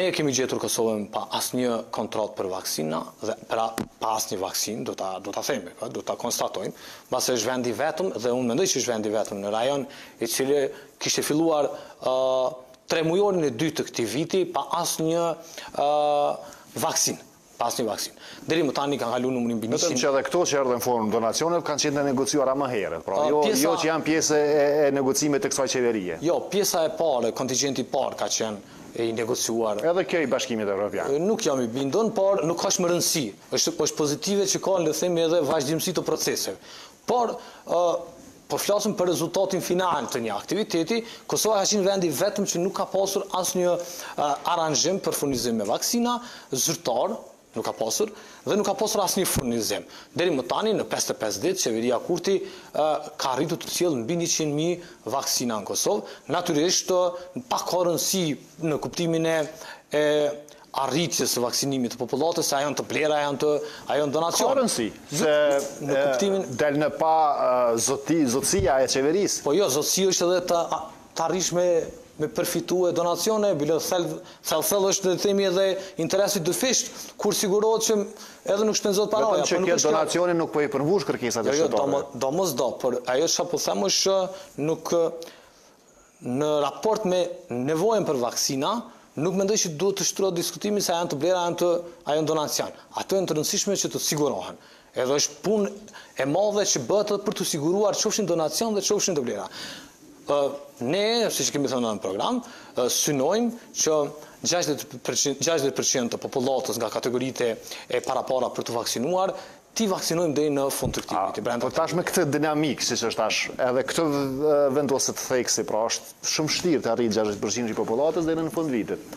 Ne kemi gjetur Kosovën pa asnjë kontratë për vaksina dhe pa asnjë vaksinë, do ta themi, do ta konstatojmë, mbase është vendi vetëm dhe unë mendoj që është vendi vetëm në rajon i cili kishte filluar 3 mujorin e dytë të këtij viti pa asnjë vaksinë. Deri më tani kanë kaluar numrin mbi 100. Vetëm që edhe këto që erdhën në formë donacione kanë qenë negociuara më herët, pra jo që janë pjesë e negocimit të kësaj qeverie. Jo, pjesa e parë, kontingjenti i parë ka qenë i negociuar. Edhe kjo i Bashkimit Evropian. Nuk jam i bindur, por nuk ka më rëndësi. Është pozitive që ka, le të themi, edhe vazhdimsi të proceseve. Por flasim për rezultatin final të një aktiviteti, Kosova ka qenë vendi vetëm që nuk ka pasur asnjë aranzhim për furnizim me vaksina zyrtar, nuk ka pasur, dhe nuk ka pasur asnjë furnizim. Deri më tani, në 55 ditë, qeveria Kurti ka arritur të sjellë mbi 100.000 vaksina në Kosovë. Natyrisht, pa ka rëndësi në kuptimin e arritjes së vaksinimit të popullatës, a janë të blera, a janë donacion. Ka rëndësi, se del në pa zotësia e qeverisë. Po jo, zotësia është edhe të arrish me përfitu e donacione, bile thellë është dhe themi edhe interesit dëfisht, kur sigurohet që edhe nuk shpenzot paraja. Vetëm që kjo donacione nuk po i përmbush kërkesat e shtetërore. Do, por ajo që po them është nuk në raport me nevojën për vaksina, nuk mendoj që duhet të shtrohet diskutimi se janë të blera, a janë donacion. Ato janë të rëndësishme që të sigurohen. Edhe është punë e madhe që bëhet edhe për të siguruar qofshin donacion dhe qofshin të blera. Ne, si që kemi thënë në program, synojmë që 60% të popullatës nga kategoritë e parapara për të vaksinuar, ti vaksinojmë deri në fund të këtij viti. Po tash me këtë dinamik, siç është tash, edhe këtë vendoset theksi, pra është shumë vështirë të arrijë 60% i popullatës deri në fund vitit.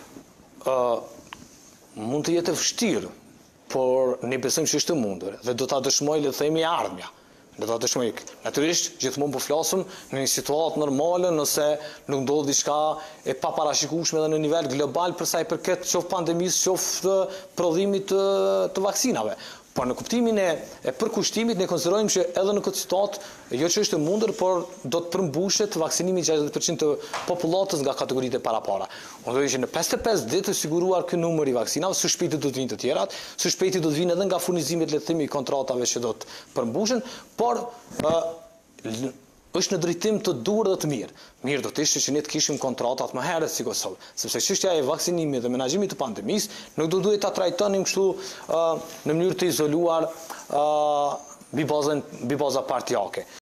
Mund të jetë vështirë, por ne besojmë që është e mundur dhe do ta dëshmojë, le të themi, ardhmja. Natyrisht, gjithmonë po flasim në një situatë normale, nëse nuk ndodh diçka e paparashikueshme edhe në nivel global për sa i përket qoftë pandemisë, qoftë prodhimit të vaksinave. Por në kuptimin e përkushtimit, ne konsiderojmë që edhe në këtë situatë, jo që është e mundur, por do të përmbushet vaksinimi 60% të popullatës nga kategoritë e parapara. Unë do që në 55 ditë të siguruar ky numër i vaksinave, së shpejti do të vinë të tjerat, së shpejti do të vinë edhe nga furnizimet, le të themi, i kontratave që do të përmbushen, por është në drejtim të dur dhe të mirë. Mirë do të ishte që ne të kishim kontratat më herët si Kosovë, sepse çështja e vaksinimit dhe menaxhimit të pandemisë nuk do duhet ta trajtonim kështu në mënyrë të izoluar mbi baza partijake.